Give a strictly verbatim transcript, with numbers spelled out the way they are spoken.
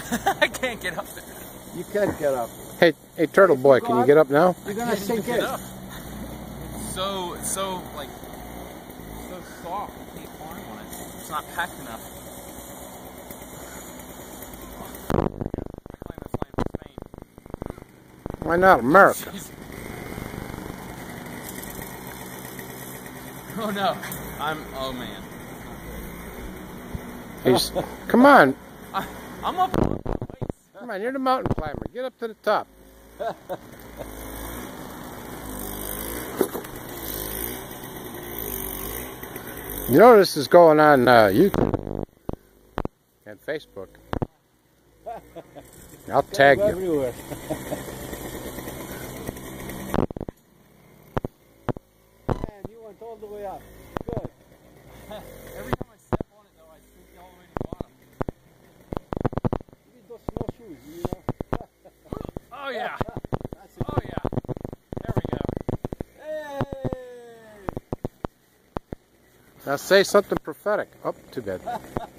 I can't get up there. You can get up. Hey, hey, Turtle Boy, can you get up now? You're gonna sink in. It's so, it's so, like, so soft. I can't climb on it. It's not packed enough. Why not America? Oh no, I'm, oh man. He's, come on. I, I'm up. Come on, you're the mountain climber. Get up to the top. You know this is going on uh, YouTube and Facebook. I'll tag you. Everywhere. Man, you went all the way up. Good. Every time I step on it, though, I sink all the way to the bottom. You need those snowshoes, you know? Oh yeah. That's it. Oh yeah. There we go. Hey! Now say something prophetic. Oh, too bad.